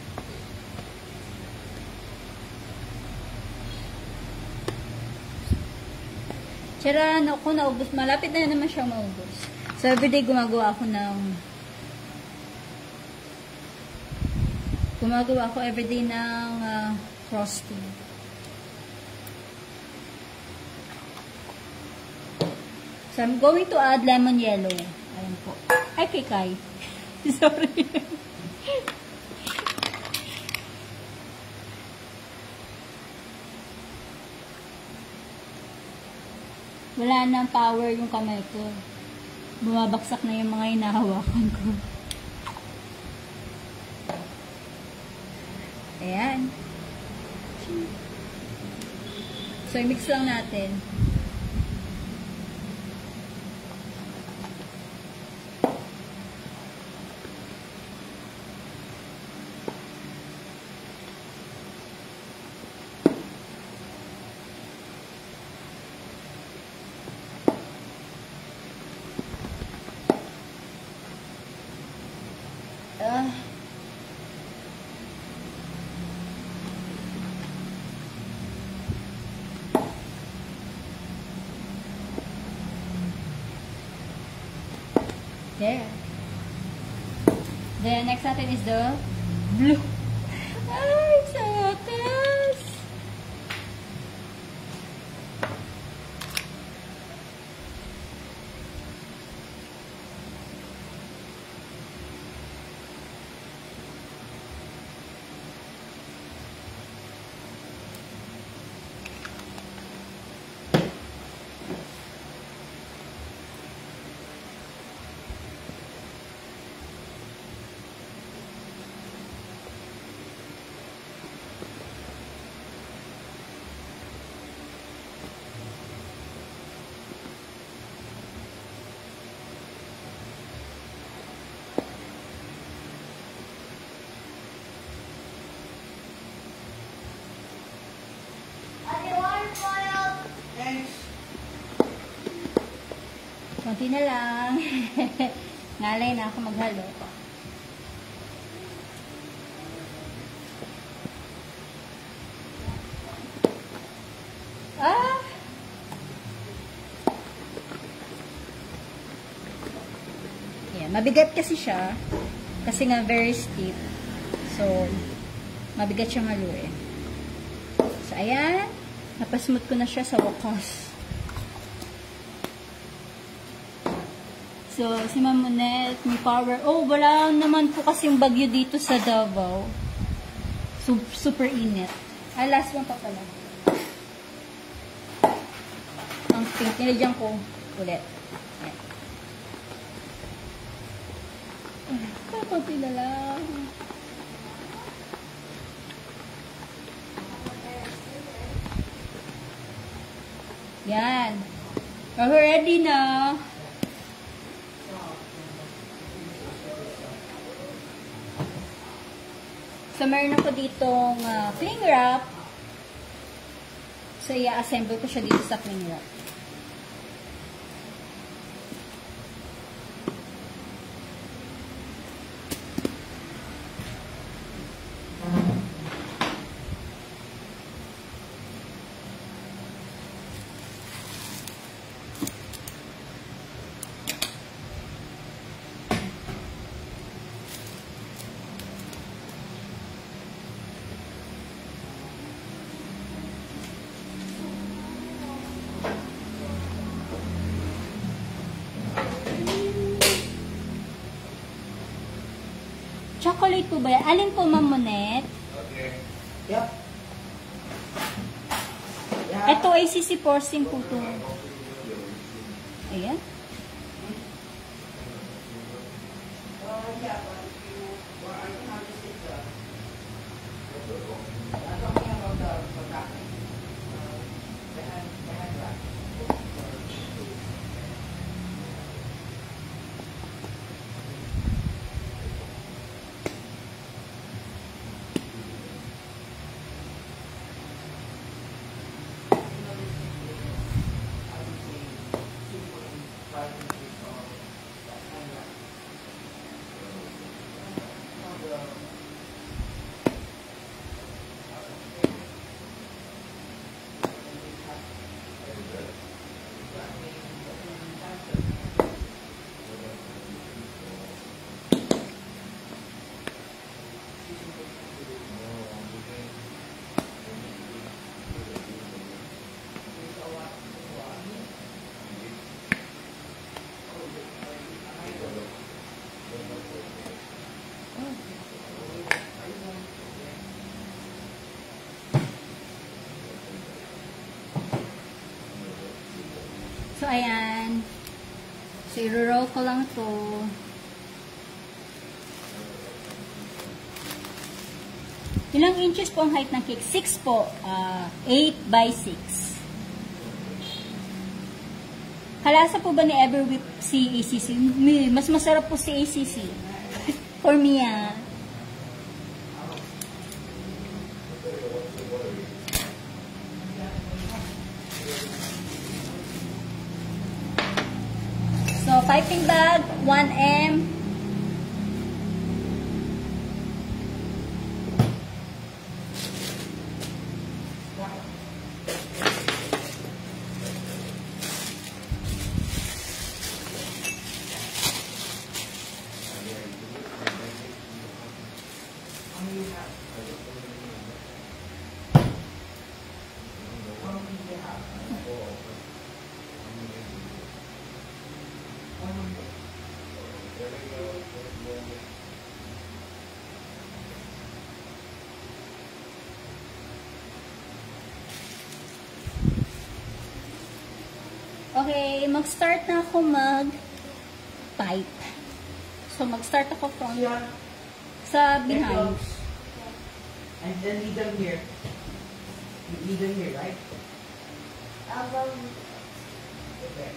Speaker 1: Tsara, no, kung naubos, malapit na naman siyang maubos. So, everyday gumagawa ako ng gumagawa ako everyday ng uh, frosting. So, I'm going to add lemon yellow. Ayan po. Ay, kay Kai. Sorry. Wala nang power yung kamay ko. Bumabaksak na yung mga hinahawakan ko. Ayan. So, i-mix lang natin. Uh, there. Then, next natin is the blue. Ay, sa wakas! Konti na lang. Ngalay na ako maghalo. Mabigat kasi siya. Kasi nga very stiff. So, mabigat siya haluin. So, ayan. Napasmooth ko na siya sa wakas. So, si Ma'am Monette, may power. Oh, wala naman po kasi yung bagyo dito sa Davao. So, super init. Ay, last one pa pala. Ang pink. Nilagyan ko ulit. Ayan. Kakunti na lang. Yan. So, ready na. So, meron ako ditong uh, cling wrap. So, i-assemble ko siya dito sa cling wrap. Chocolate po ba yan? Alin po, Ma'am Monette?
Speaker 2: Okay. Yep. Yeah.
Speaker 1: Ito ay sisi porcing po ito. Ayan. So, ayan. So, i-roll ko lang to. Ilang inches po ang height ng cake? six po. Uh, eight by six. Kalasa po ba ni Everwhip si A C C? Mas masarap po si A C C. For me, ah. So, piping bag, one M. Okay, mag-start na ako mag-pipe. So, mag-start ako from
Speaker 2: Yeah.
Speaker 1: sa behind.
Speaker 2: And then lead them here. Lead them here, right? Um, okay.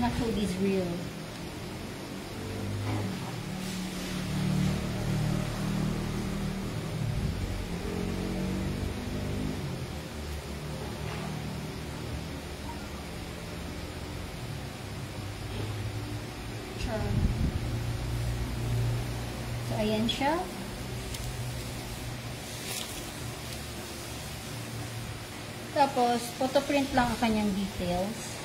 Speaker 1: mga food is real. So, ayan siya. Tapos, photoprint lang ang kanyang details.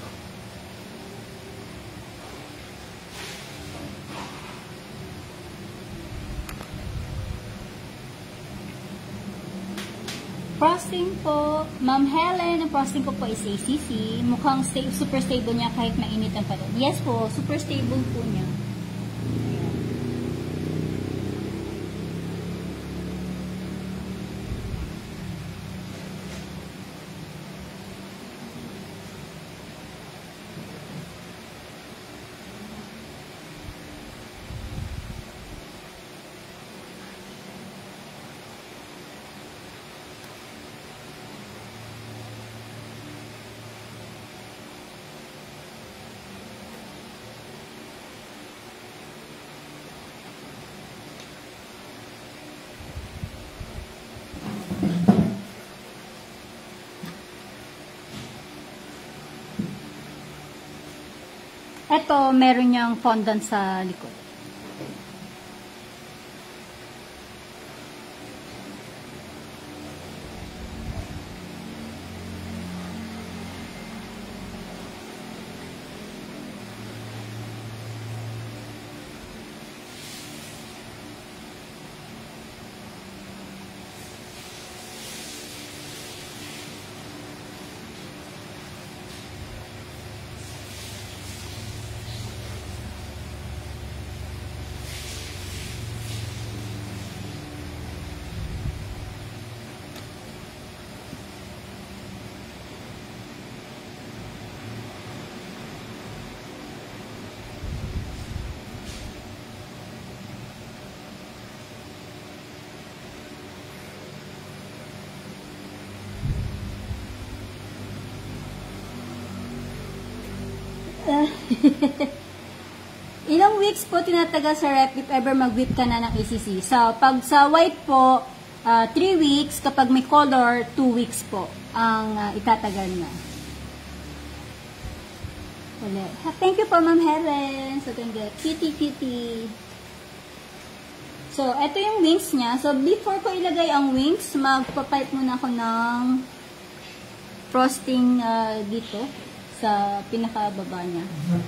Speaker 1: Frosting po, Ma'am Helen, ang frosting ko po is A C C. Mukhang sta super stable niya kahit mainit ang panahon. Yes po, super stable po niya. Ito, meron niyang fondant sa likod. Ilang weeks po tinatagal sa rep if ever mag-whip ka na ng A C C? So, pag sa white po, three uh, weeks. Kapag may color, two weeks po ang uh, itatagal na. Ulit. Thank you po, Ma'am Helen. So, ganda. Cutie, cutie. So, ito yung wings niya. So, before ko ilagay ang wings, magpapipe muna ako ng frosting uh, dito sa pinakababa niya.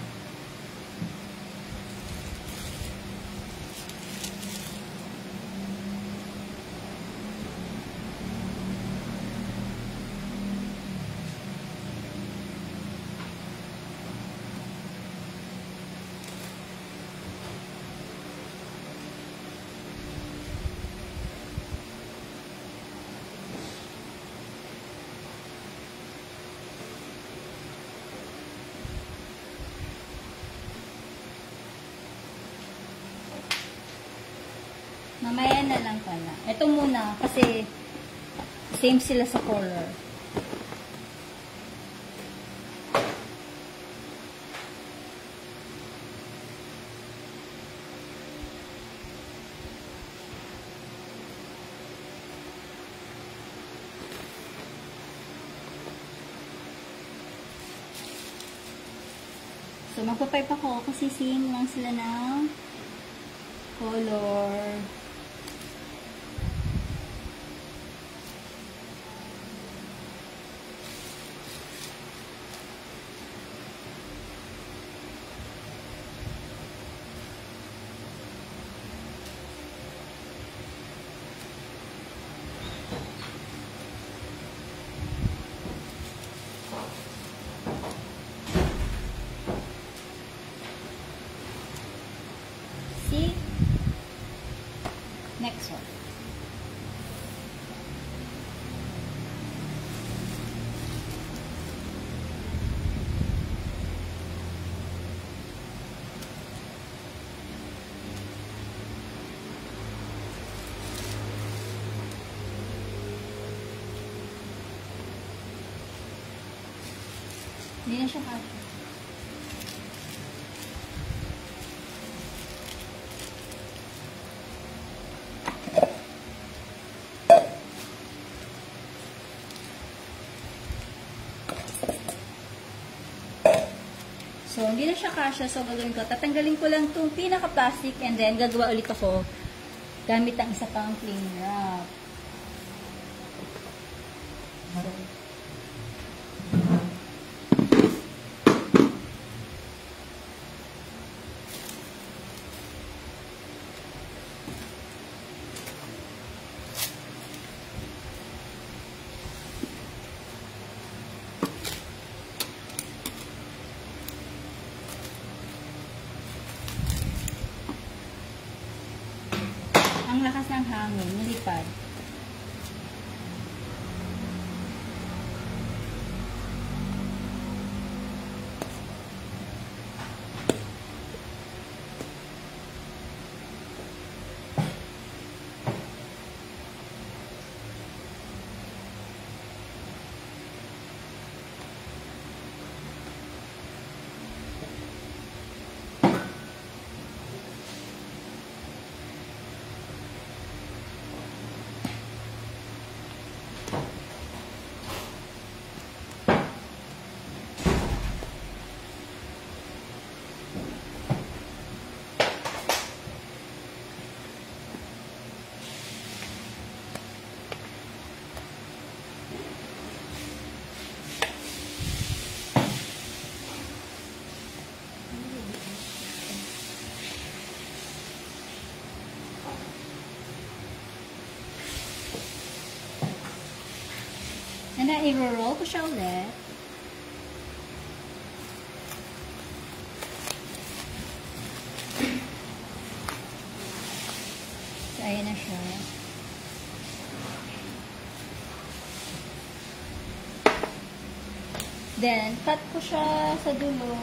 Speaker 1: Mamaya na lang pala. Ito muna, kasi same sila sa color. So, magpapipe ako kasi same lang sila ng color. Next one. Hindi na siya kasha. So, hindi na siya kasha. So, gagawin ko. Tatanggalin ko lang itong pinaka-plastic and then gagawa ulit ako gamit ang isa pang cling wrap. So, ang lakas ng hangin, nilipad. And then, i-roll ko siya ulit. So, ayan na siya. Then, cut ko siya sa dulo.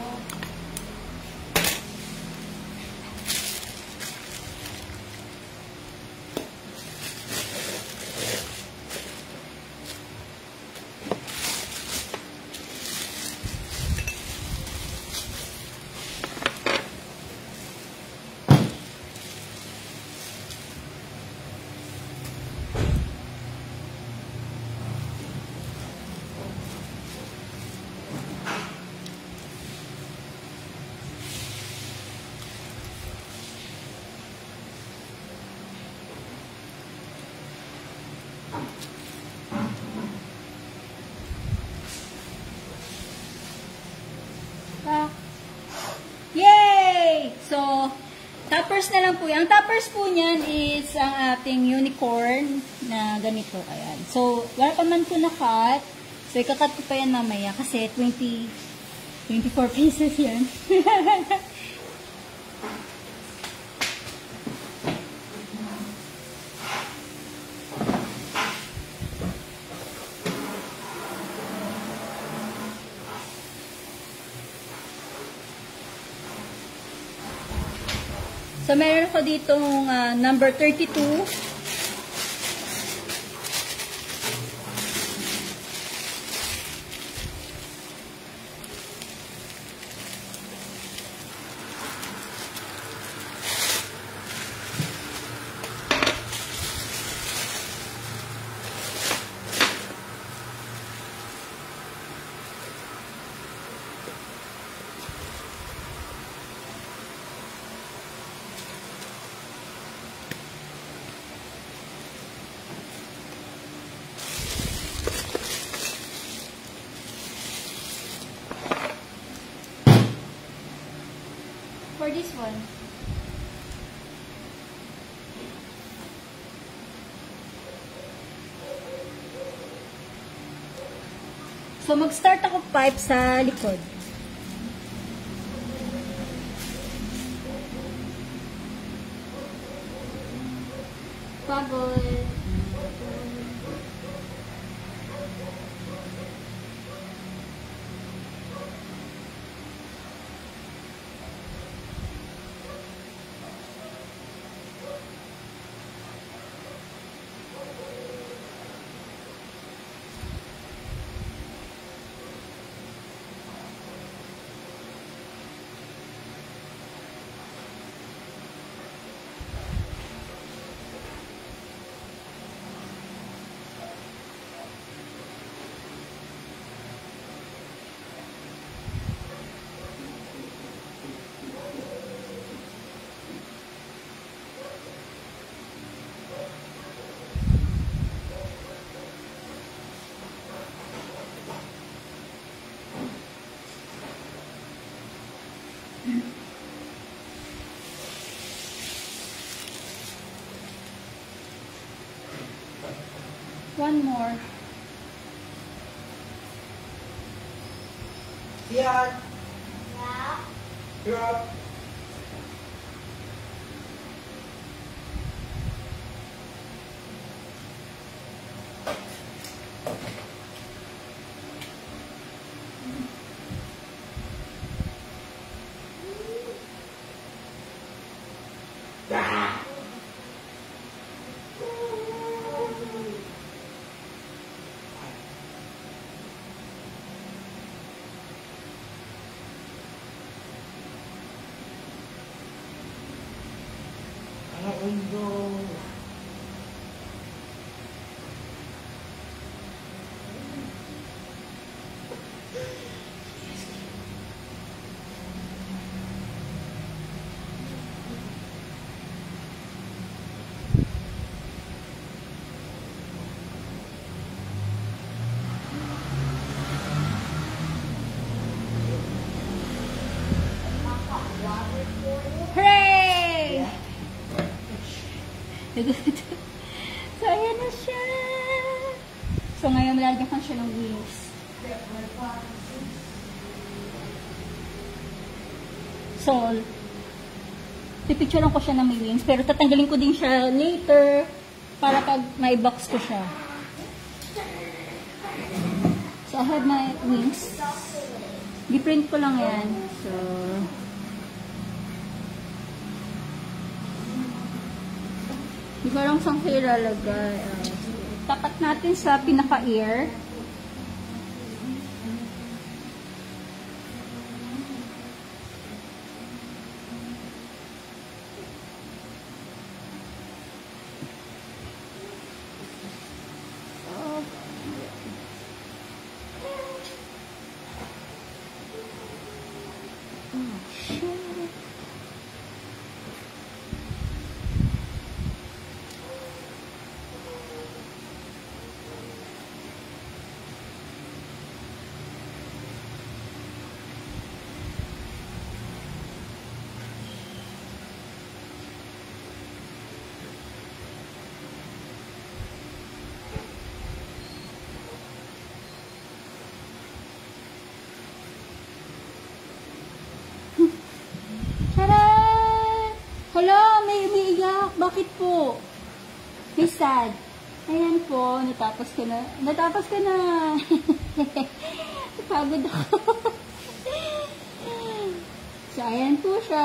Speaker 1: Yay! So, toppers na lang po yan. Ang toppers po niyan is ang ating unicorn na ganito. Ayan. So, wala pa man po na-cut. So, ikakat ko pa yan mamaya kasi twenty, twenty-four pieces yan. So, meron ko ditong uh, number thirty-two. For this one. So, mag-start ako pipe sa likod. Pagod. One more.
Speaker 2: Yan.
Speaker 3: Yeah.
Speaker 2: You're up. Ah. Ano undo?
Speaker 1: Hooray! So, ayan na siya. So, ngayon, lalagyan ko siya ng wings. So, pipicturean ko siya ng may wings. Pero tatanggalin ko din siya later para pag may box ko siya. So, I have my wings. Di-print ko lang yan. So, di ko lang saan kayo lalagay. Uh, tapat natin sa pinaka-ear. Oh. Oh, shit. Hala, may umiiyak. Bakit po? May sad. Ayan po, natapos ko na. Natapos ko na. Pagod ako. So, ayan po siya.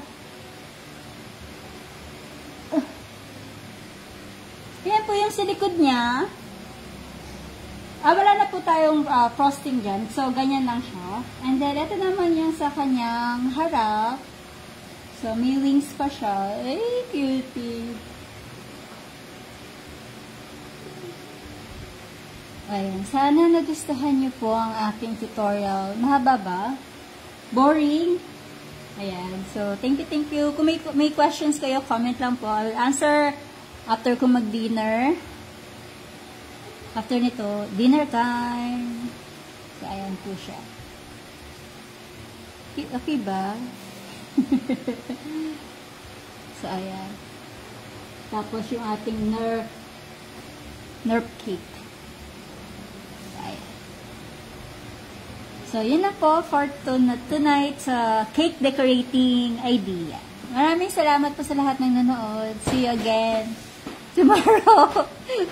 Speaker 1: Ayan po yung sa likod niya. Ah, wala na po tayong uh, frosting dyan. So, ganyan lang siya. And then, ito naman yung sa kanyang harap. So, may wings pa siya. Ay, cutie. Ayan. Sana nagustuhan niyo po ang aking tutorial. Mahaba ba? Boring? Ayan. So, thank you, thank you. Kung may, may questions kayo, comment lang po. I'll answer after ko mag-dinner. After nito, dinner time. So, ayan po siya. Okay ba? So, ayan. Tapos, yung ating Nerf Nerf Cake. So, ayan. So, yun na po for tonight sa cake decorating idea. Maraming salamat po sa lahat ng nanood. See you again tomorrow.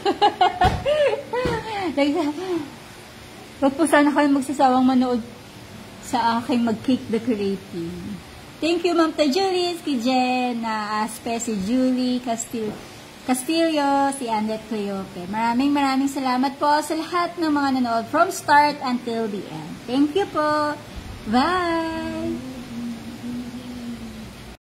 Speaker 1: Huwag po sana kayo magsasawang manood sa aking mag-cake decorating. Thank you, Ma'am Ta Julie, si Jen, na Aspe, si Julie, Castillo, Castillo, si Annette Cleope. Maraming maraming salamat po sa lahat ng mga nanood from start until the end. Thank you po. Bye!